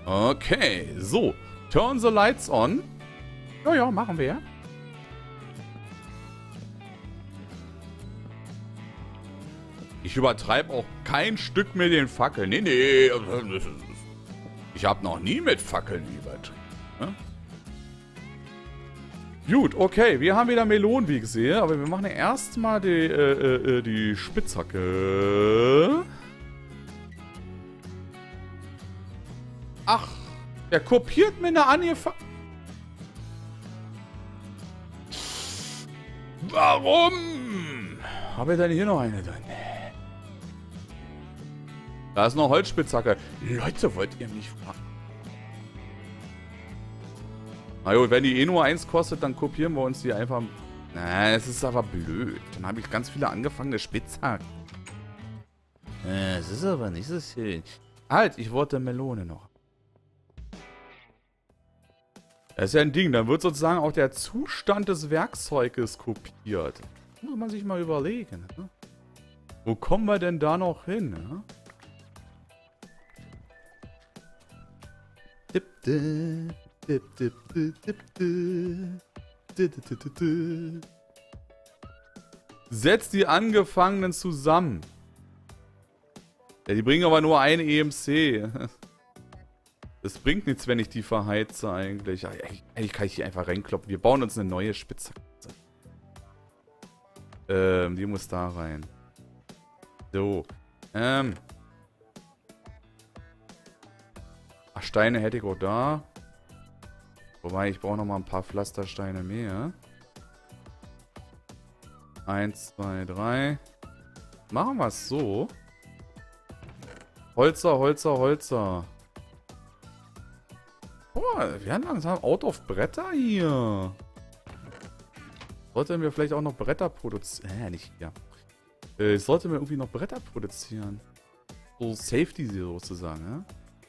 Okay, so. Turn the lights on. Ja, machen wir. Ich übertreibe auch kein Stück mit den Fackeln. Nee. Ich habe noch nie mit Fackeln übertrieben. Ne? Gut, okay. Wir haben wieder Melonen, wie ich sehe. Aber wir machen ja erstmal die Spitzhacke. Ach, der kopiert mir eine angefangen. Warum? Habe ich denn hier noch eine drin? Da ist noch Holzspitzhacke. Leute, wollt ihr mich fragen? Na gut, wenn die eh nur 1 kostet, dann kopieren wir uns die einfach. Na, es ist aber blöd. Dann habe ich ganz viele angefangene Spitzhacken. Es ist aber nicht so schön. Halt, ich wollte Melone noch. Das ist ja ein Ding. Dann wird sozusagen auch der Zustand des Werkzeuges kopiert. Muss man sich mal überlegen. Ne? Wo kommen wir denn da noch hin? Ne? Setzt die Angefangenen zusammen. Ja, die bringen aber nur ein EMC. Das bringt nichts, wenn ich die verheize eigentlich. Eigentlich kann ich die einfach reinkloppen. Wir bauen uns eine neue Spitzhacke. Die muss da rein. So. Ach, Steine hätte ich auch da. Wobei, ich brauche noch mal ein paar Pflastersteine mehr. 1, 2, 3. Machen wir es so. Holzer. Boah, wir werden langsam out of Bretter hier. Sollten wir vielleicht auch noch Bretter produzieren? Nicht hier. Sollten wir irgendwie noch Bretter produzieren. So Safety sozusagen, ja?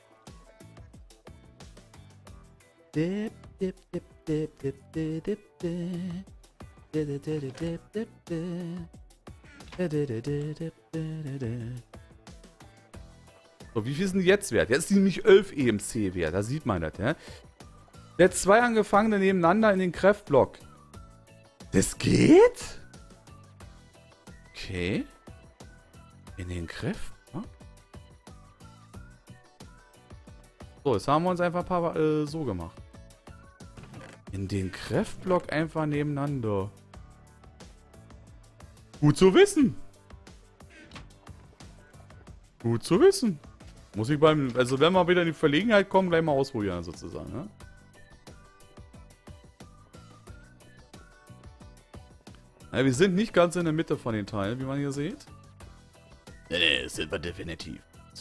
So, wie viel ist denn jetzt wert? Jetzt ist die nämlich 11 EMC wert. Da sieht man das, ja? Der 2 Angefangene nebeneinander in den Kräftblock. Das geht? Okay. In den Kräftblock? So, jetzt haben wir uns einfach ein paar so gemacht. In den Kräftblock einfach nebeneinander. Gut zu wissen. Gut zu wissen. Muss ich also wenn wir wieder in die Verlegenheit kommen, gleich mal ausprobieren sozusagen, ne? Ja, wir sind nicht ganz in der Mitte von den Teilen, wie man hier sieht. Nee, das sind wir definitiv.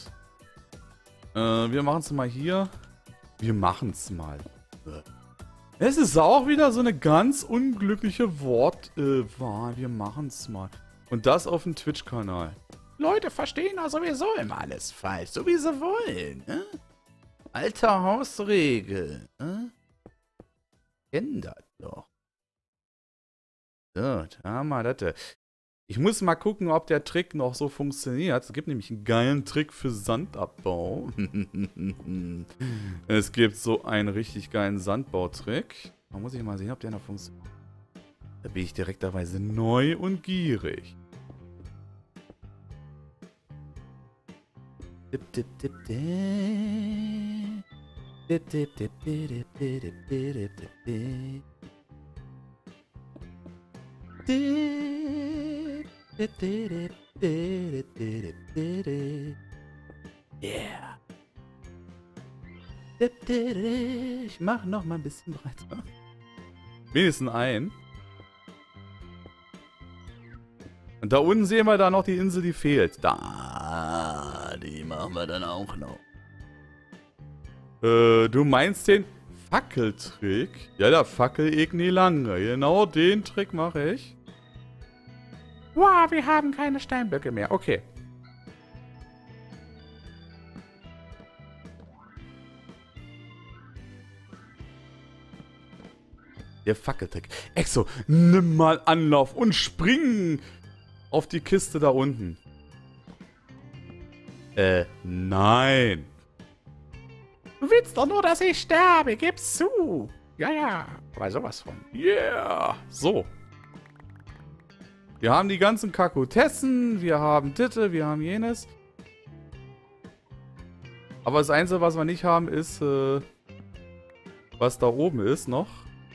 Wir machen es mal hier. Wir machen es mal. Es ist auch wieder so eine ganz unglückliche Wortwahl. Wir machen es mal. Und das auf dem Twitch-Kanal. Leute verstehen doch sowieso immer alles falsch. So wie sie wollen. Ne? Alter Hausregel. Ne? Kennen das doch. So, da haben wir das. Ich muss mal gucken, ob der Trick noch so funktioniert. Es gibt nämlich einen geilen Trick für Sandabbau. Es gibt so einen richtig geilen Sandbautrick. Da muss ich mal sehen, ob der noch funktioniert. Da bin ich direkterweise neu und gierig. Yeah. Ich mach noch mal ein bisschen breiter. Wenigstens ein. Und da unten sehen wir da noch die Insel, die fehlt. Da, die machen wir dann auch noch. Du meinst den Fackeltrick? Ja, da fackel ich nie lange. Genau den Trick mache ich. Wow, wir haben keine Steinblöcke mehr. Okay. Der Fackeltrick. Exo, nimm mal Anlauf und spring auf die Kiste da unten. Nein. Du willst doch nur, dass ich sterbe, gib's zu. Ja, ja, aber sowas von. Yeah. So. Wir haben die ganzen Kakotessen, wir haben Ditte, wir haben jenes. Aber das Einzige, was wir nicht haben, ist, was da oben ist noch.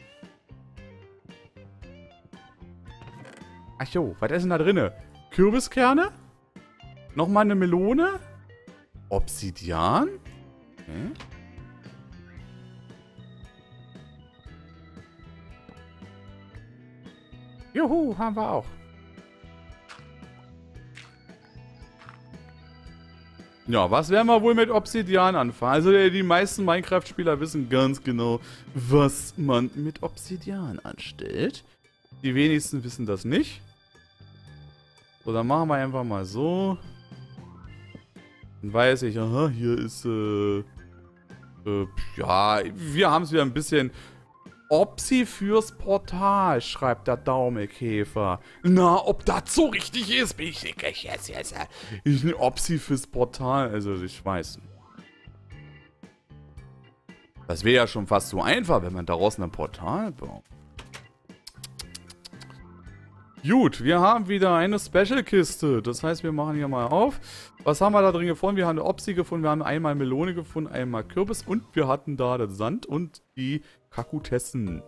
Ach jo, was ist denn da drinne? Kürbiskerne? Nochmal eine Melone? Obsidian? Okay. Juhu, haben wir auch. Ja, was werden wir wohl mit Obsidian anfangen? Also die meisten Minecraft-Spieler wissen ganz genau, was man mit Obsidian anstellt. Die wenigsten wissen das nicht. So, dann machen wir einfach mal so. Dann weiß ich, aha, hier ist, ja, wir haben es wieder ein bisschen... Obsi fürs Portal, schreibt der Daumenkäfer. Na, ob das so richtig ist, bin ich sicher. Yes. Ich ne Obsi fürs Portal, also ich weiß. Das wäre ja schon fast so einfach, wenn man daraus ein Portal baut. Gut, wir haben wieder eine Special-Kiste. Das heißt, wir machen hier mal auf. Was haben wir da drin gefunden? Wir haben eine Obsi gefunden, wir haben einmal Melone gefunden, einmal Kürbis und wir hatten da den Sand und die Kakutessen.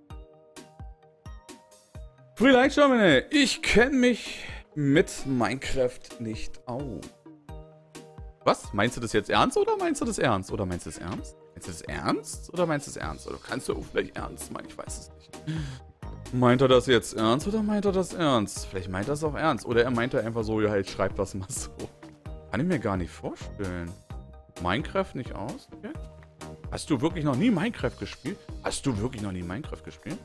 Vielleicht schon mal, ich kenne mich mit Minecraft nicht aus. Was? Meinst du das jetzt ernst oder meinst du das ernst? Oder meinst du das ernst? Meinst du das ernst oder meinst du das ernst? Oder kannst du auch vielleicht ernst meinen? Ich weiß es nicht. Meint er das jetzt ernst oder meint er das ernst? Vielleicht meint er es auch ernst. Oder er meint er einfach so, ja, halt, schreibt das mal so. Kann ich mir gar nicht vorstellen. Minecraft nicht aus? Okay. Hast du wirklich noch nie Minecraft gespielt? Hast du wirklich noch nie Minecraft gespielt?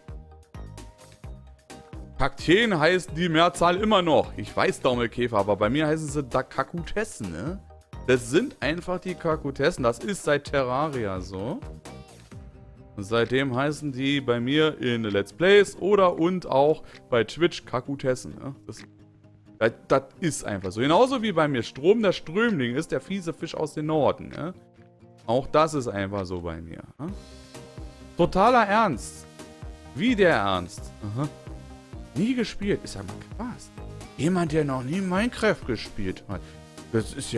Kakteen heißt die Mehrzahl immer noch. Ich weiß, Daumelkäfer, aber bei mir heißen sie da Kakutessen, ne? Das sind einfach die Kakutessen. Das ist seit Terraria so. Und seitdem heißen die bei mir in Let's Plays oder und auch bei Twitch Kakutessen. Ne? Das ist einfach so. Genauso wie bei mir Strom der Strömling ist, der fiese Fisch aus dem Norden. Ne? Auch das ist einfach so bei mir. Ne? Totaler Ernst. Wie der Ernst. Aha. Nie gespielt. Ist ja mal krass. Jemand, der noch nie Minecraft gespielt hat. Das ist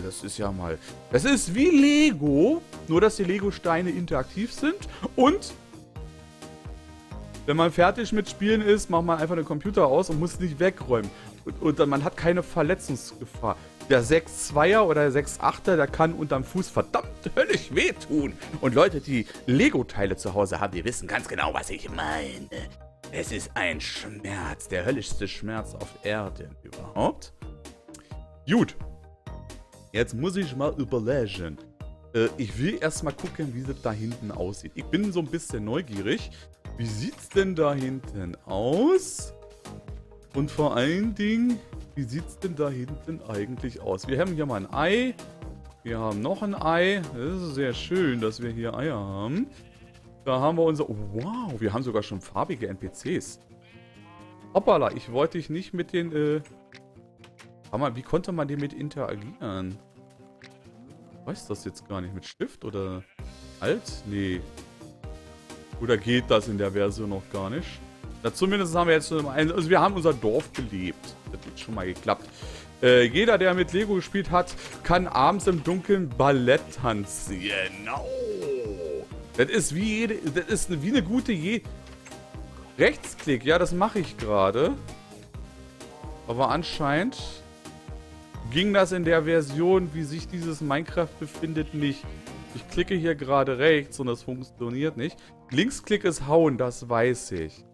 wie Lego, nur dass die Lego-Steine interaktiv sind und wenn man fertig mit Spielen ist, macht man einfach den Computer aus und muss nicht wegräumen. Und dann, man hat keine Verletzungsgefahr. Der 6-2er oder der 6-8er, der kann unterm Fuß verdammt höllisch wehtun. Und Leute, die Lego-Teile zu Hause haben, die wissen ganz genau, was ich meine. Es ist ein Schmerz, der höllischste Schmerz auf Erden überhaupt. Gut. Jetzt muss ich mal überlegen. Ich will erstmal gucken, wie das da hinten aussieht. Ich bin so ein bisschen neugierig. Wie sieht's denn da hinten aus? Und vor allen Dingen, wie sieht's denn da hinten eigentlich aus? Wir haben hier mal ein Ei. Wir haben noch ein Ei. Das ist sehr schön, dass wir hier Eier haben. Da haben wir unser... Oh, wow, wir haben sogar schon farbige NPCs. Hoppala, ich wollte dich nicht mit den... wie konnte man damit interagieren? Ich weiß das jetzt gar nicht. Mit Stift oder Alt? Nee. Oder geht das in der Version noch gar nicht? Na, zumindest haben wir jetzt schon... Also wir haben unser Dorf belebt. Das hat schon mal geklappt. Jeder, der mit Lego gespielt hat, kann abends im Dunkeln Ballett tanzen. Genau. Das ist wie eine gute Rechtsklick. Ja, das mache ich gerade. Aber anscheinend ging das in der Version, wie sich dieses Minecraft befindet, nicht. Ich klicke hier gerade rechts und das funktioniert nicht. Linksklick ist hauen, das weiß ich.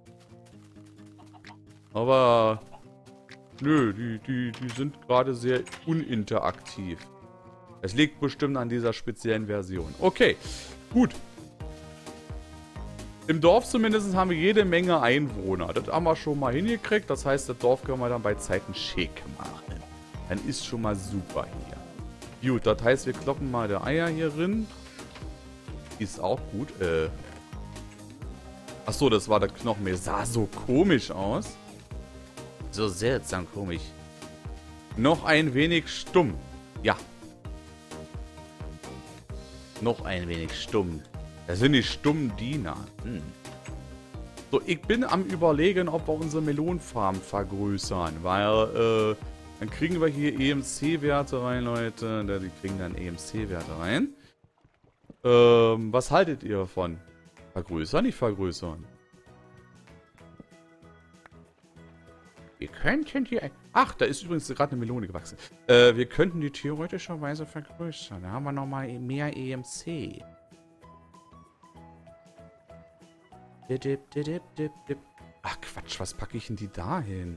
Aber nö, die sind gerade sehr uninteraktiv. Es liegt bestimmt an dieser speziellen Version. Okay, gut. Im Dorf zumindest haben wir jede Menge Einwohner. Das haben wir schon mal hingekriegt. Das heißt, das Dorf können wir dann bei Zeiten schick machen. Dann ist schon mal super hier. Gut, das heißt, wir kloppen mal der Eier hier drin. Ist auch gut. Achso, das war der Knochen. Mir sah so komisch aus. So seltsam komisch. Noch ein wenig stumm. Ja. Noch ein wenig stumm. Das sind die stummen Diener. So, ich bin am Überlegen, ob wir unsere Melonenfarm vergrößern, weil, dann kriegen wir hier EMC-Werte rein, Leute. Die kriegen dann EMC-Werte rein. Was haltet ihr davon? Vergrößern, nicht vergrößern? Wir könnten die... Ach, da ist übrigens gerade eine Melone gewachsen. Wir könnten die theoretischerweise vergrößern. Da haben wir nochmal mehr EMC. Ach Quatsch, was packe ich denn die da hin?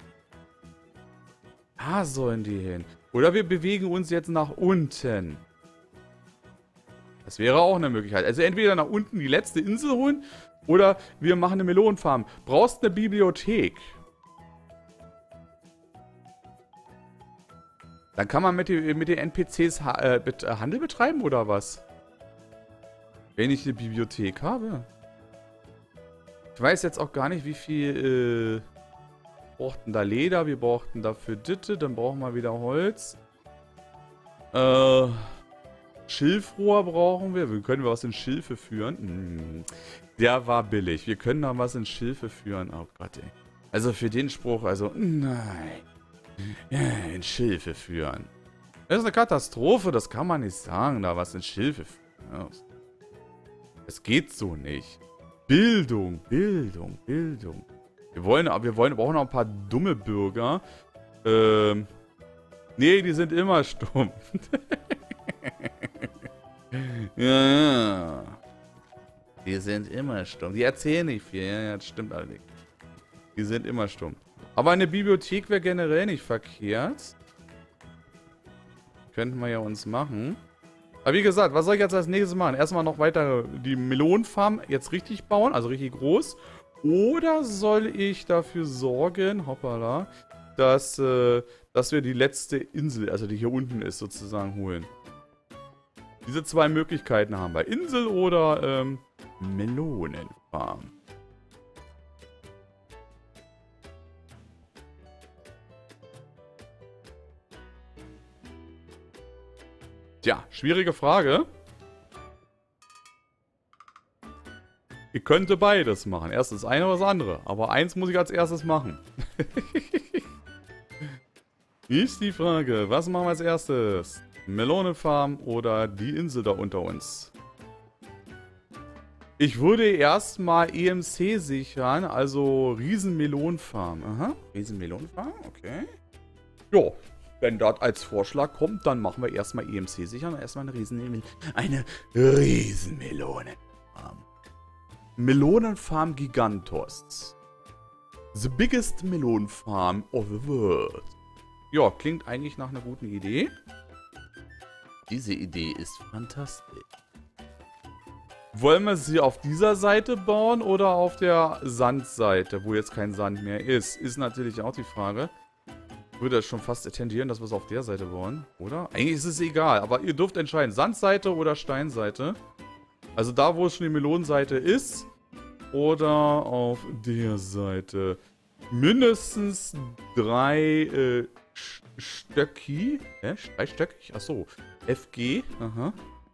Da sollen die hin. Oder wir bewegen uns jetzt nach unten. Das wäre auch eine Möglichkeit. Also entweder nach unten die letzte Insel holen oder wir machen eine Melonenfarm. Brauchst eine Bibliothek. Dann kann man mit den NPCs Handel betreiben oder was? Wenn ich eine Bibliothek habe. Ich weiß jetzt auch gar nicht, wie viel wir brauchten da Leder, wir brauchten dafür Ditte, dann brauchen wir wieder Holz. Schilfrohr brauchen wir. Können wir was in Schilfe führen? Der war billig. Wir können da was in Schilfe führen. Oh Gott, ey. Also für den Spruch, also nein. Ja, in Schilfe führen. Das ist eine Katastrophe, das kann man nicht sagen, da was in Schilfe führen. Es geht so nicht. Bildung, Bildung, Bildung. Wir brauchen auch ein paar dumme Bürger. Nee, die sind immer stumm. Ja. Die sind immer stumm. Die erzählen nicht viel. Ja, das stimmt allerdings. Die sind immer stumm. Aber eine Bibliothek wäre generell nicht verkehrt. Könnten wir ja uns machen. Aber wie gesagt, was soll ich jetzt als nächstes machen? Erstmal noch weiter die Melonenfarm jetzt richtig bauen, also richtig groß. Oder soll ich dafür sorgen, hoppala, dass wir die letzte Insel, also die hier unten ist, sozusagen holen. Diese zwei Möglichkeiten haben wir. Insel oder Melonenfarm. Tja, schwierige Frage. Ich könnte beides machen. Erst das eine oder das andere. Aber eins muss ich als erstes machen. Ist die Frage, was machen wir als erstes? Melonenfarm oder die Insel da unter uns? Ich würde erstmal EMC sichern, also Riesenmelonenfarm. Aha, Riesenmelonenfarm, okay. Jo. Wenn das als Vorschlag kommt, dann machen wir erstmal EMC sichern und erstmal eine Riesenmelonenfarm. Melonenfarm Gigantos. The biggest melon farm of the world. Ja, klingt eigentlich nach einer guten Idee. Diese Idee ist fantastisch. Wollen wir sie auf dieser Seite bauen oder auf der Sandseite, wo jetzt kein Sand mehr ist? Ist natürlich auch die Frage. Ich würde schon fast tendieren, dass wir es auf der Seite bauen, oder? Eigentlich ist es egal, aber ihr dürft entscheiden. Sandseite oder Steinseite. Also da, wo es schon die Melonenseite ist. Oder auf der Seite. Mindestens 3 Stöcki. Dreistöckig? Achso. FG. Aha.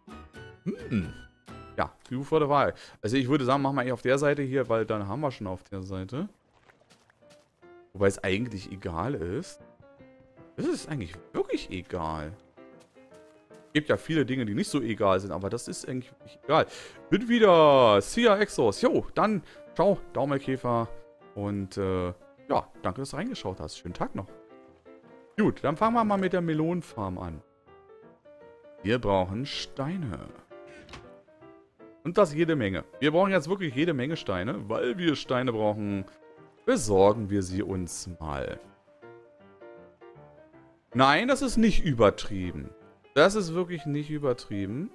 Ja, Kühe vor der Wahl. Also ich würde sagen, machen wir eigentlich auf der Seite hier, weil dann haben wir schon auf der Seite. Wobei es eigentlich egal ist. Das ist eigentlich wirklich egal. Es gibt ja viele Dinge, die nicht so egal sind, aber das ist eigentlich wirklich egal. Bin wieder Sia Exos. Jo, dann ciao, Daumelkäfer. Und ja, danke, dass du reingeschaut hast. Schönen Tag noch. Gut, dann fangen wir mal mit der Melonenfarm an. Wir brauchen Steine. Und das jede Menge. Wir brauchen jetzt wirklich jede Menge Steine. Weil wir Steine brauchen, besorgen wir sie uns mal. Nein, das ist nicht übertrieben. Das ist wirklich nicht übertrieben.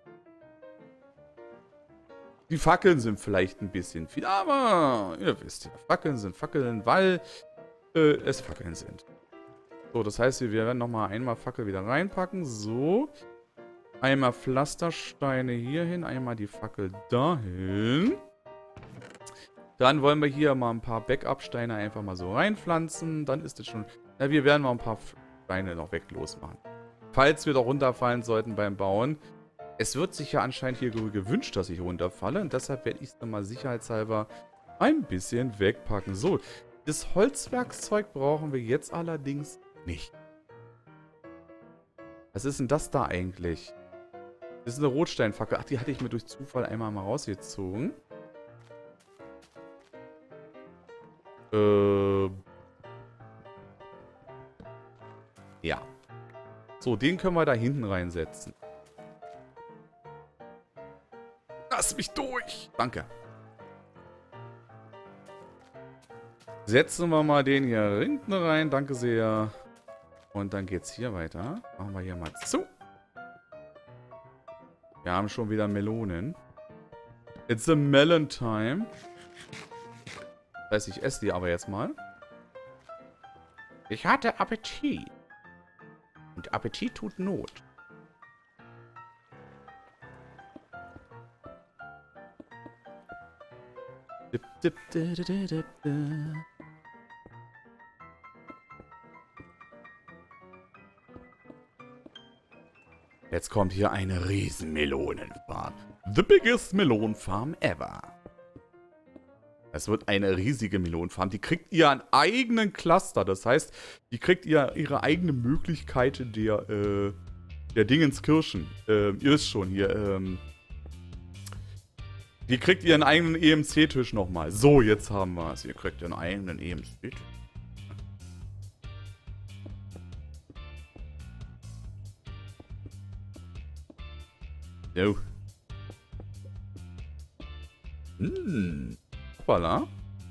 Die Fackeln sind vielleicht ein bisschen viel, aber ihr wisst ja, Fackeln sind Fackeln, weil es Fackeln sind. So, das heißt, wir werden nochmal einmal Fackel wieder reinpacken. So. Einmal Pflastersteine hier hin, einmal die Fackel dahin. Dann wollen wir hier mal ein paar Backup-Steine einfach mal so reinpflanzen. Dann ist es schon... Ja, wir werden mal ein paar Steine noch weg losmachen. Falls wir doch runterfallen sollten beim Bauen. Es wird sich ja anscheinend hier gewünscht, dass ich runterfalle. Und deshalb werde ich es dann mal sicherheitshalber ein bisschen wegpacken. So, das Holzwerkzeug brauchen wir jetzt allerdings nicht. Was ist denn das da eigentlich? Das ist eine Rotsteinfackel. Ach, die hatte ich mir durch Zufall einmal mal rausgezogen. Ja. So, den können wir da hinten reinsetzen. Lass mich durch! Danke. Setzen wir mal den hier hinten rein. Danke sehr. Und dann geht's hier weiter. Machen wir hier mal zu. Wir haben schon wieder Melonen. It's a melon time. Das heißt, ich esse die aber jetzt mal. Ich hatte Appetit. Und Appetit tut Not. Dip, dip, dip, dip, dip, dip. Jetzt kommt hier eine riesen Melonenfarm. The biggest Melon Farm ever. Es wird eine riesige Melonenfarm. Die kriegt ihren eigenen Cluster. Das heißt, die kriegt ihre eigene Möglichkeit der Dingenskirchen. Ihr wisst schon hier. Die kriegt ihren eigenen EMC-Tisch nochmal. So, jetzt haben wir es. Ihr kriegt ihren eigenen EMC-Tisch. So. Hoppala.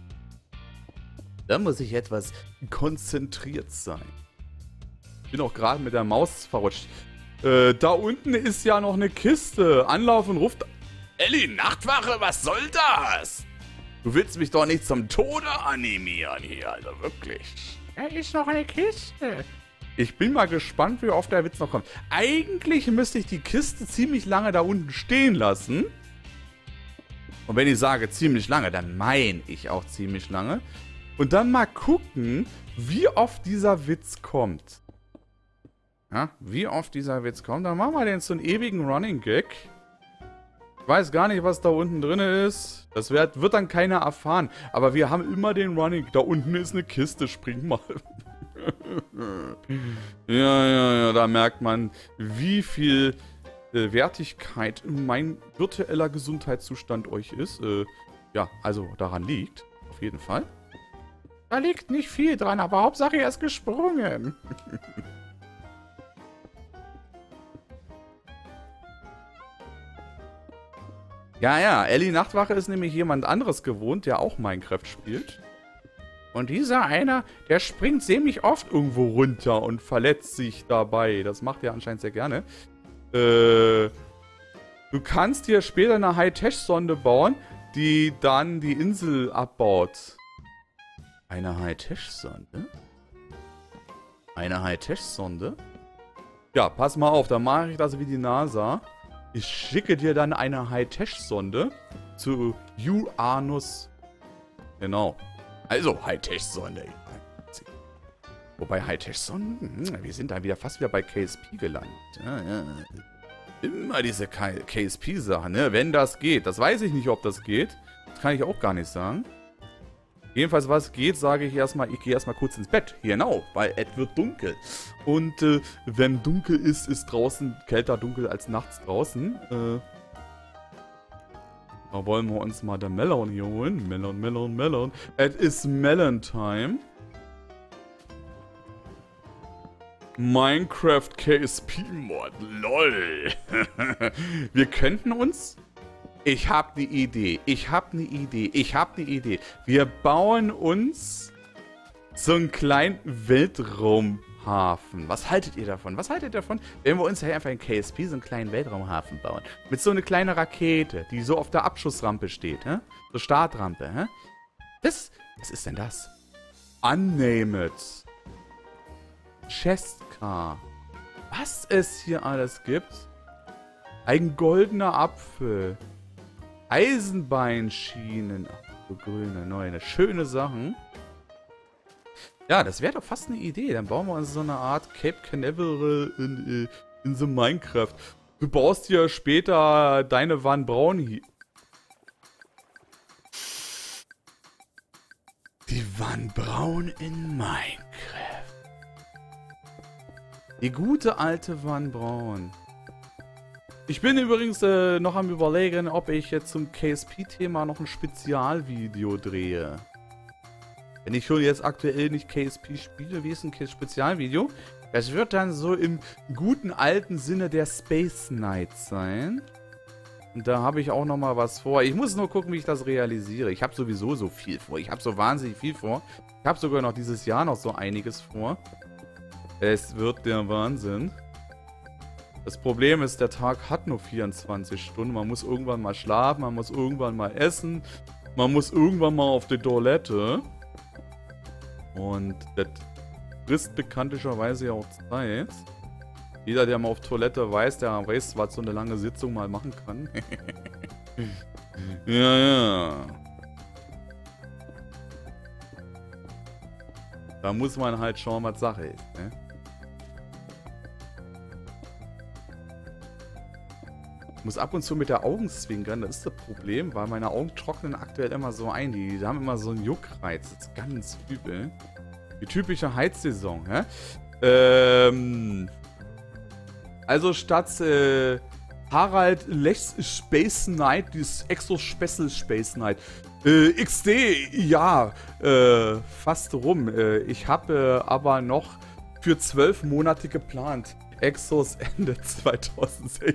Da muss ich etwas konzentriert sein. Ich bin auch gerade mit der Maus verrutscht. Da unten ist ja noch eine Kiste. Anlauf und ruft. Ellie, Nachtwache, was soll das? Du willst mich doch nicht zum Tode animieren hier, also wirklich. Da ist noch eine Kiste. Ich bin mal gespannt, wie oft der Witz noch kommt. Eigentlich müsste ich die Kiste ziemlich lange da unten stehen lassen. Und wenn ich sage ziemlich lange, dann meine ich auch ziemlich lange. Und dann mal gucken, wie oft dieser Witz kommt. Ja, wie oft dieser Witz kommt. Dann machen wir den zu einem ewigen Running Gag. Ich weiß gar nicht, was da unten drin ist. Das wird dann keiner erfahren. Aber wir haben immer den Running. Da unten ist eine Kiste, spring mal. Ja, da merkt man, wie viel Wertigkeit mein virtueller Gesundheitszustand euch ist. Ja, also daran liegt. Auf jeden Fall. Da liegt nicht viel dran, aber Hauptsache er ist gesprungen. Ja, Ellie Nachtwache ist nämlich jemand anderes gewohnt, der auch Minecraft spielt. Und dieser einer, der springt ziemlich oft irgendwo runter und verletzt sich dabei. Das macht er anscheinend sehr gerne. Du kannst hier später eine High-Tech-Sonde bauen, die dann die Insel abbaut. Eine High-Tech-Sonde? Eine High-Tech-Sonde? Ja, pass mal auf, dann mache ich das wie die NASA. Ich schicke dir dann eine High-Tech-Sonde zu Uranus. Genau. Also, High-Tech-Sonde. Wobei High-Tech-Sonden, wir sind da fast wieder bei KSP gelandet. Ja. Immer diese KSP-Sachen, ne? Wenn das geht. Das weiß ich nicht, ob das geht. Das kann ich auch gar nicht sagen. Jedenfalls, was geht, sage ich erstmal, ich gehe erstmal kurz ins Bett. Genau, weil es wird dunkel. Und wenn dunkel ist, ist draußen kälter dunkel als nachts draußen. Da wollen wir uns mal der Melon hier holen. Melon. Es ist Melon Time. Minecraft KSP Mod. LOL. Wir könnten uns... Ich habe eine Idee. Wir bauen uns so einen kleinen Weltraumhafen. Was haltet ihr davon? Wenn wir uns einfach in KSP so einen kleinen Weltraumhafen bauen? Mit so einer kleinen Rakete, die so auf der Abschussrampe steht. Hä? So Startrampe. Hä? Was ist denn das? Unnamed. Chestcar. Was es hier alles gibt? Ein goldener Apfel. Eisenbahnschienen. Ach, so grüne, neue, schöne Sachen. Ja, das wäre doch fast eine Idee. Dann bauen wir uns so eine Art Cape Canaveral in the Minecraft. Du baust dir später deine Van Braun hier. Die Van Braun in Minecraft. Die gute alte Van Braun. Ich bin übrigens noch am Überlegen, ob ich jetzt zum KSP-Thema noch ein Spezialvideo drehe. Wenn ich schon jetzt aktuell nicht KSP spiele, wie ist ein Spezialvideo? Das wird dann so im guten alten Sinne der Space Knight sein. Und da habe ich auch noch mal was vor. Ich muss nur gucken, wie ich das realisiere. Ich habe sowieso so viel vor. Ich habe so wahnsinnig viel vor. Ich habe sogar noch dieses Jahr noch so einiges vor. Es wird der Wahnsinn. Das Problem ist, der Tag hat nur 24 Stunden. Man muss irgendwann mal schlafen, man muss irgendwann mal essen. Man muss irgendwann mal auf die Toilette. Und das frisst bekanntlicherweise ja auch Zeit. Jeder, der mal auf Toilette weiß, der weiß, was so eine lange Sitzung mal machen kann. Ja, ja. Da muss man halt schauen, was Sache ist, ne? Ich muss ab und zu mit der Augen zwinkern, das ist das Problem, weil meine Augen trocknen aktuell immer so ein. Die haben immer so einen Juckreiz. Das ist ganz übel. Die typische Heizsaison, hä? Also statt Harald Lechs Space Knight, dieses Exo Special Space Knight. XD, ja, fast rum. Ich habe aber noch für 12 Monate geplant. Exos Ende 2016.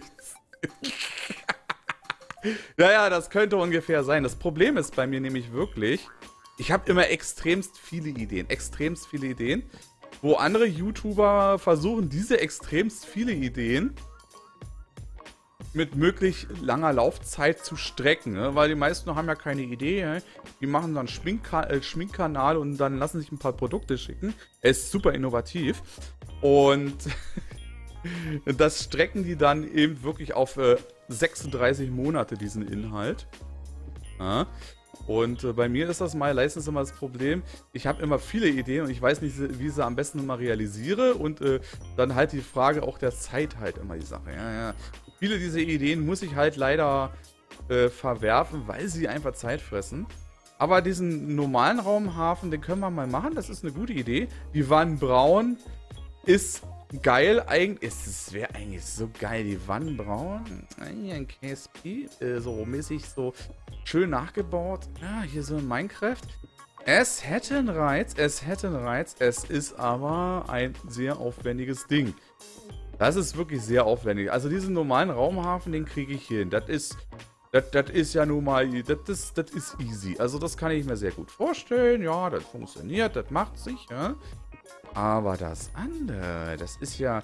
Ja, das könnte ungefähr sein. Das Problem ist bei mir nämlich wirklich, ich habe immer extremst viele Ideen, wo andere YouTuber versuchen, diese extremst viele Ideen mit möglich langer Laufzeit zu strecken, ne? Weil die meisten haben ja keine Idee, ne? Die machen dann Schminkkanal und dann lassen sich ein paar Produkte schicken. Er ist super innovativ und das strecken die dann eben wirklich auf 36 Monate, diesen Inhalt. Ja. Und bei mir ist das meistens immer das Problem, ich habe immer viele Ideen und ich weiß nicht, wie ich sie am besten immer realisiere. Und dann halt die Frage auch der Zeit halt immer die Sache. Ja. Viele dieser Ideen muss ich halt leider verwerfen, weil sie einfach Zeit fressen. Aber diesen normalen Raumhafen, den können wir mal machen, das ist eine gute Idee. Die Van Braun ist geil eigentlich. Es wäre eigentlich so geil, die Van Braun. Ein KSP, so mäßig, so schön nachgebaut. Ja, hier so in Minecraft. Es hätte einen Reiz, es ist aber ein sehr aufwendiges Ding. Das ist wirklich sehr aufwendig. Also diesen normalen Raumhafen, den kriege ich hin. Das ist ja nun mal, das ist easy. Also das kann ich mir sehr gut vorstellen. Ja, das funktioniert, das macht sich, ja. Aber das andere, das ist ja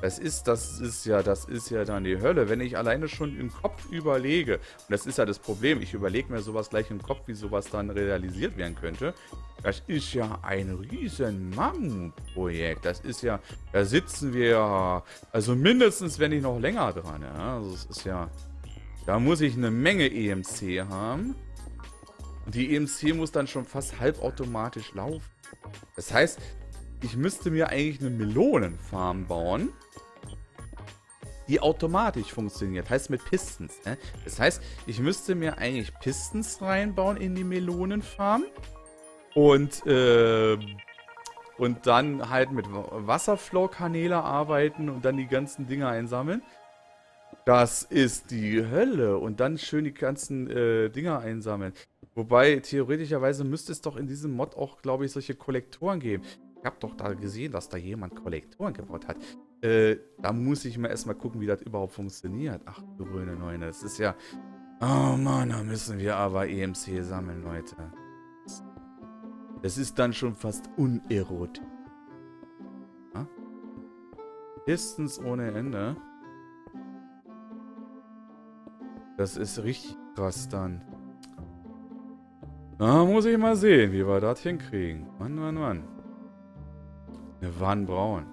dann die Hölle, wenn ich alleine schon im Kopf überlege. Und das ist ja das Problem, ich überlege mir sowas gleich im Kopf, wie sowas dann realisiert werden könnte. Das ist ja ein riesen Mammutprojekt. Das ist ja, da sitzen wir ja, also mindestens, wenn nicht noch länger dran. Ja? Also es ist ja, da muss ich eine Menge EMC haben. Und die EMC muss dann schon fast halbautomatisch laufen. Das heißt, ich müsste mir eigentlich eine Melonenfarm bauen, die automatisch funktioniert. Heißt mit Pistons. Ne? Das heißt, ich müsste mir eigentlich Pistons reinbauen in die Melonenfarm und dann halt mit Wasserflow-Kanäle arbeiten und dann die ganzen Dinger einsammeln. Das ist die Hölle. Und dann schön die ganzen Dinger einsammeln. Wobei, theoretischerweise müsste es doch in diesem Mod auch, glaube ich, solche Kollektoren geben. Ich habe doch da gesehen, dass da jemand Kollektoren gebaut hat. Da muss ich mir erstmal gucken, wie das überhaupt funktioniert. Ach, grüne Neune, das ist ja... Oh Mann, da müssen wir aber EMC sammeln, Leute. Das ist dann schon fast unerotisch. Ja? Pistons ohne Ende. Das ist richtig krass dann. Da muss ich mal sehen, wie wir das hinkriegen. Mann. Eine Van Braun.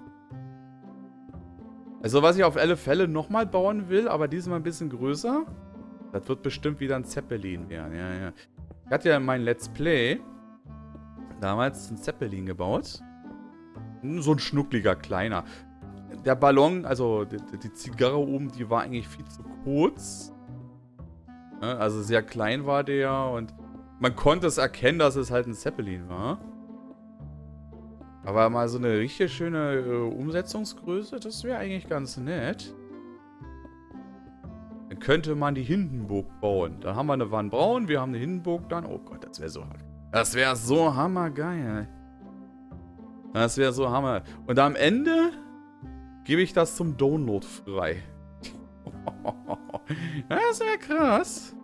Also was ich auf alle Fälle nochmal bauen will, aber diesmal ein bisschen größer. Das wird bestimmt wieder ein Zeppelin werden. Ja. Ich hatte ja in meinem Let's Play damals einen Zeppelin gebaut. So ein schnuckliger, kleiner. der Ballon, also die Zigarre oben, die war eigentlich viel zu kurz. Ja, also sehr klein war der und man konnte es erkennen, dass es halt ein Zeppelin war. Aber mal so eine richtig schöne Umsetzungsgröße, das wäre eigentlich ganz nett. Dann könnte man die Hindenburg bauen. Dann haben wir eine Van Braun, wir haben eine Hindenburg dann. Oh Gott, das wäre so hammergeil. Das wäre so hammer. Und am Ende gebe ich das zum Download frei. Das wäre krass.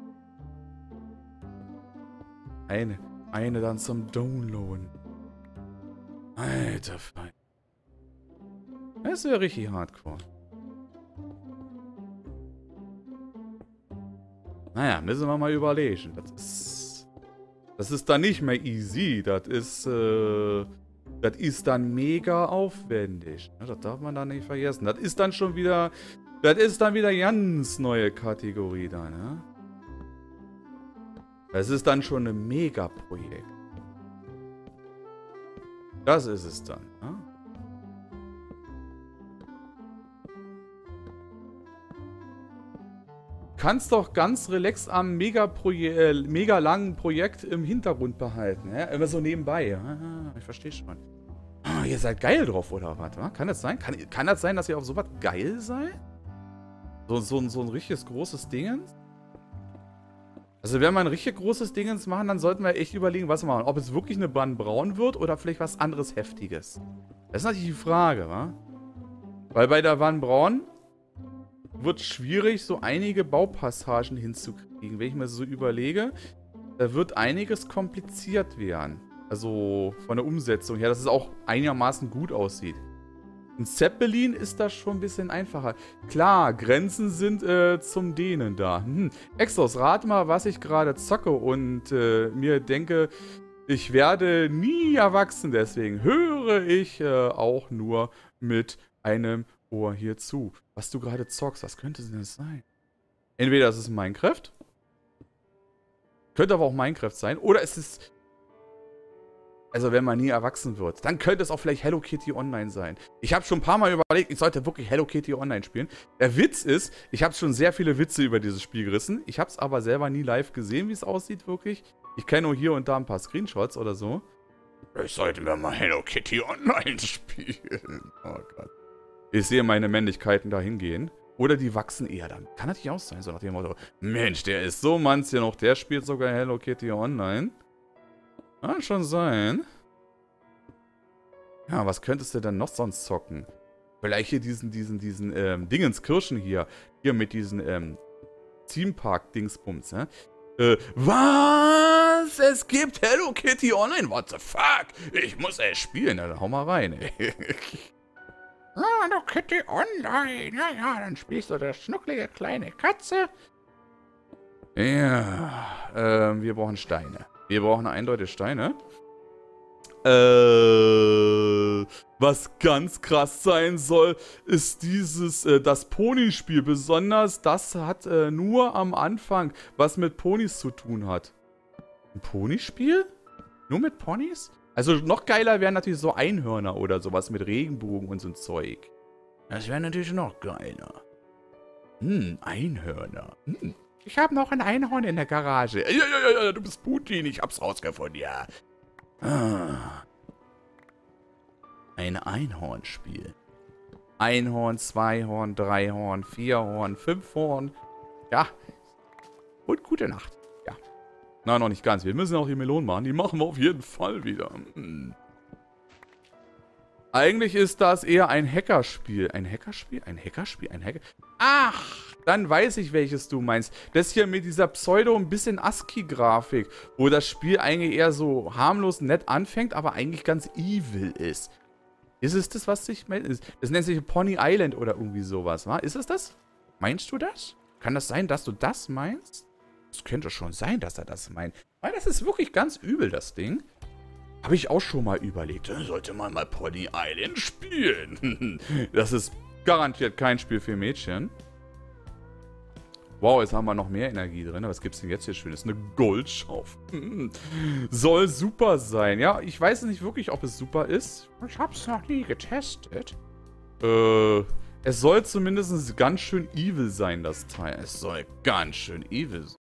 Eine dann zum Downloaden. Alter Feind. Das wäre richtig hardcore. Naja, müssen wir mal überlegen. Das ist dann nicht mehr easy. Das ist dann mega aufwendig. Das darf man dann nicht vergessen. Das ist dann schon wieder... Das ist dann wieder ganz neue Kategorie da, ne? Das ist dann schon ein Mega-Projekt. Das ist es dann, ne? Kannst doch ganz relaxed am mega langen Projekt im Hintergrund behalten. Ja? Immer so nebenbei. Ah, ich verstehe schon. Ah, ihr seid geil drauf, oder was? Kann das sein? Kann das sein, dass ihr auf sowas geil seid? So ein richtiges großes Dingens? Also wenn wir ein richtig großes Dingens machen, dann sollten wir echt überlegen, was wir machen. Ob es wirklich eine Van Braun wird oder vielleicht was anderes Heftiges. Das ist natürlich die Frage, wa? Weil bei der Van Braun wird schwierig, so einige Baupassagen hinzukriegen. Wenn ich mir so überlege, da wird einiges kompliziert werden. Also von der Umsetzung her, dass es auch einigermaßen gut aussieht. Ein Zeppelin ist das schon ein bisschen einfacher. Klar, Grenzen sind zum Dehnen da. Exos, rat mal, was ich gerade zocke und mir denke, ich werde nie erwachsen. Deswegen höre ich auch nur mit einem Ohr hier zu. Was du gerade zockst, was könnte denn das sein? Entweder es ist Minecraft. Könnte aber auch Minecraft sein. Oder es ist... Also wenn man nie erwachsen wird. Dann könnte es auch vielleicht Hello Kitty Online sein. Ich habe schon ein paar Mal überlegt, ich sollte wirklich Hello Kitty Online spielen. Der Witz ist, ich habe schon sehr viele Witze über dieses Spiel gerissen. Ich habe es aber selber nie live gesehen, wie es aussieht wirklich. Ich kenne nur hier und da ein paar Screenshots oder so. Ich sollte mir mal Hello Kitty Online spielen. Oh Gott. Ich sehe meine Männlichkeiten da hingehen. Oder die wachsen eher dann. Kann natürlich auch sein, so nach dem Motto. Mensch, der ist so manns hier noch. Der spielt sogar Hello Kitty Online. Kann schon sein. Ja, was könntest du denn noch sonst zocken? Vielleicht hier diesen Dingenskirchen hier. Hier mit diesen, Theme Park-Dingsbums, ne? Was? Es gibt Hello Kitty Online? What the fuck? Ich muss es spielen. Na, dann hau mal rein, ey. Hello Kitty Online. Ja, dann spielst du das schnucklige kleine Katze. Ja, wir brauchen Steine. Wir brauchen eindeutig Steine. Was ganz krass sein soll, ist das Ponyspiel. Besonders das hat nur am Anfang was mit Ponys zu tun hat. Ein Ponyspiel? Nur mit Ponys? Also noch geiler wären natürlich so Einhörner oder sowas mit Regenbogen und so ein Zeug. Das wäre natürlich noch geiler. Einhörner. Ich habe noch ein Einhorn in der Garage. Ja, du bist Putin, ich hab's rausgefunden, ja. Ein Einhornspiel. Einhorn, Zweihorn, Dreihorn, Vierhorn, Fünfhorn. Ja. Und gute Nacht. Ja. Nein, noch nicht ganz. Wir müssen auch die Melonen machen. Die machen wir auf jeden Fall wieder. Eigentlich ist das eher ein Hackerspiel. Ein Hackerspiel? Ein Hackerspiel? Ein Hacker... Ach, dann weiß ich, welches du meinst. Das hier mit dieser Pseudo ein bisschen ASCII-Grafik, wo das Spiel eigentlich eher so harmlos nett anfängt, aber eigentlich ganz evil ist. Ist es das, was ich meine? Das nennt sich Pony Island oder irgendwie sowas, wa? Ist es das? Meinst du das? Kann das sein, dass du das meinst? Es könnte schon sein, dass er das meint. Weil das ist wirklich ganz übel, das Ding. Habe ich auch schon mal überlegt. Sollte man mal Pony Island spielen. Das ist garantiert kein Spiel für Mädchen. Wow, jetzt haben wir noch mehr Energie drin. Was gibt's denn jetzt hier Schönes? Eine Goldschaufel. Soll super sein. Ja, ich weiß nicht wirklich, ob es super ist. Ich hab's noch nie getestet. Es soll zumindest ganz schön evil sein, das Teil. Es soll ganz schön evil sein.